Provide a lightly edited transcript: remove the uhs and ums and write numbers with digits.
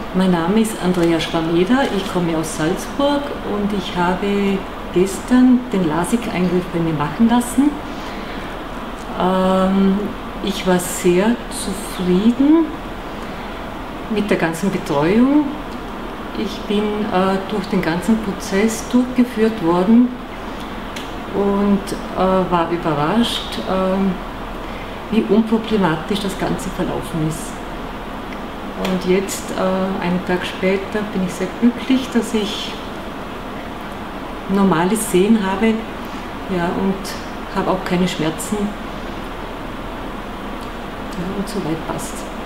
Mein Name ist Andrea Schwameder, ich komme aus Salzburg und ich habe gestern den LASIK-Eingriff bei mir machen lassen. Ich war sehr zufrieden mit der ganzen Betreuung. Ich bin durch den ganzen Prozess durchgeführt worden und war überrascht, wie unproblematisch das Ganze verlaufen ist. Und jetzt, einen Tag später, bin ich sehr glücklich, dass ich normales Sehen habe, ja, und habe auch keine Schmerzen. Ja, und soweit passt.